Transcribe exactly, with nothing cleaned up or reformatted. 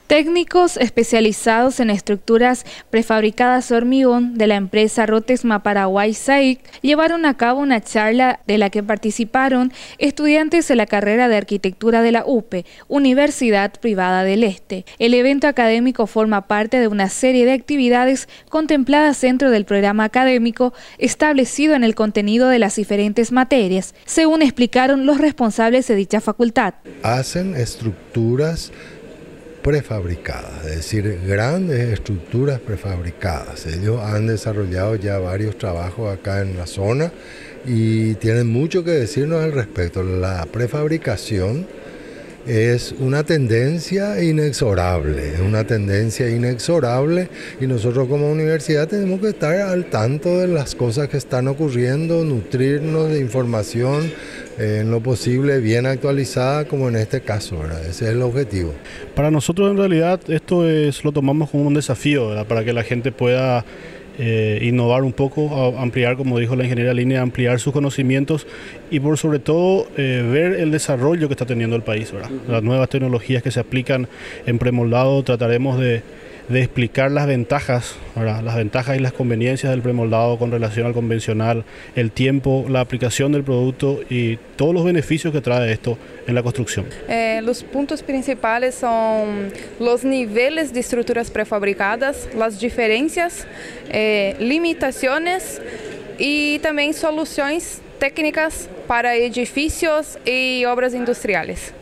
Técnicos especializados en estructuras prefabricadas de hormigón de la empresa Rotesma Paraguay S A I C llevaron a cabo una charla de la que participaron estudiantes de la carrera de Arquitectura de la U P E, Universidad Privada del Este. El evento académico forma parte de una serie de actividades contempladas dentro del programa académico establecido en el contenido de las diferentes materias, según explicaron los responsables de dicha facultad. Hacen estructuras prefabricadas, es decir, grandes estructuras prefabricadas. Ellos han desarrollado ya varios trabajos acá en la zona y tienen mucho que decirnos al respecto. La prefabricación es una tendencia inexorable, es una tendencia inexorable y nosotros como universidad tenemos que estar al tanto de las cosas que están ocurriendo, nutrirnos de información eh, en lo posible bien actualizada, como en este caso, ¿verdad? Ese es el objetivo. Para nosotros en realidad esto es, lo tomamos como un desafío, ¿verdad? Para que la gente pueda Eh, innovar un poco, ampliar, como dijo la ingeniera Línea, ampliar sus conocimientos y por sobre todo eh, ver el desarrollo que está teniendo el país, ¿verdad? Las nuevas tecnologías que se aplican en premoldado, trataremos de, de explicar las ventajas, ¿verdad? Las ventajas y las conveniencias del premoldado con relación al convencional, el tiempo, la aplicación del producto y todos los beneficios que trae esto en la construcción. Eh, los puntos principales son los niveles de estructuras prefabricadas, las diferencias, eh, limitaciones y también soluciones técnicas para edificios y obras industriales.